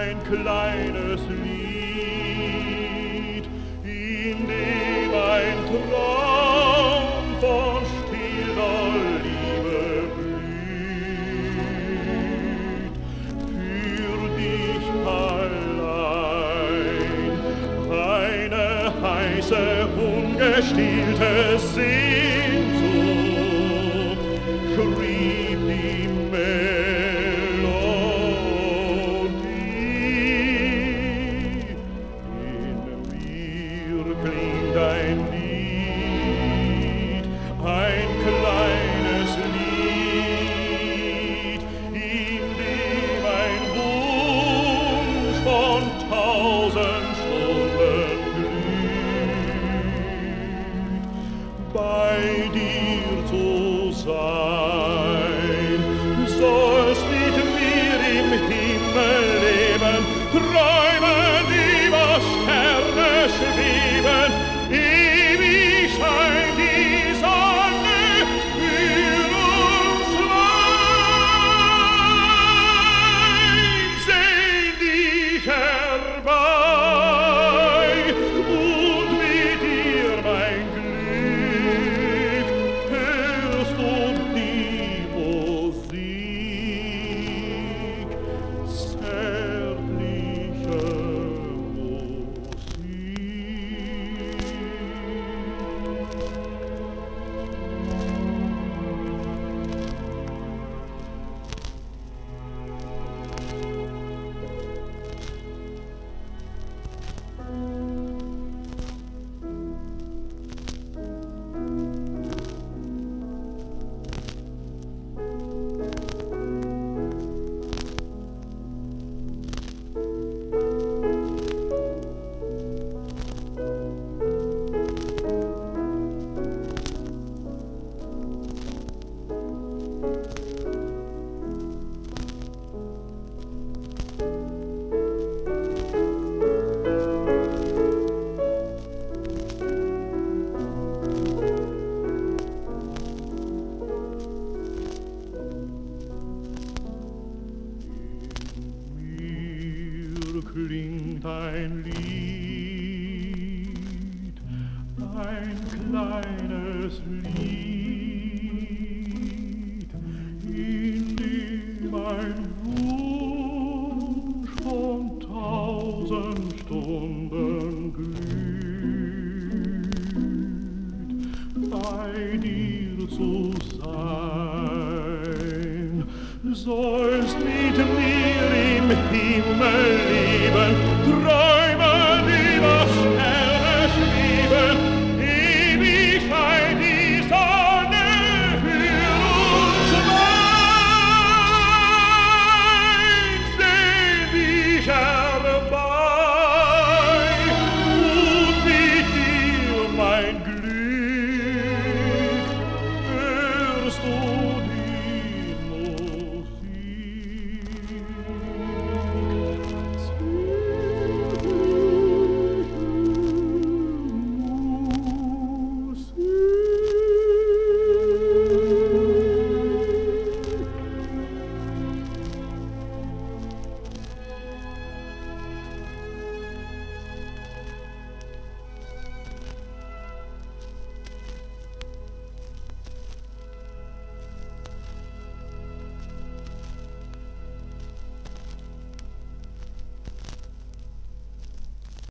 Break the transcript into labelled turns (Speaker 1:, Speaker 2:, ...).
Speaker 1: ein kleines Lied, in dem ein Traum von stiller Liebe blüht. Für dich allein, eine heiße, ungestillte Sehnsucht schrieb die Melodie. In mir klingt ein Lied, ein kleines Lied, in dem ein Wunsch von 1000 Stunden glüht. Bei dir zu sein, sollst mit mir im Himmel leben, träumen, über Sterne schweben, ewig scheint die Sonne für uns zwei. Sehn dich herbei und mit dir mein Glück, hörst du die Musik, zärtliche Musik. Klingt ein Lied, ein kleines Lied, in dem ein Wunsch von 1000 Stunden glüht. Bei dir zu sein, sollst mit mir im Himmel leben,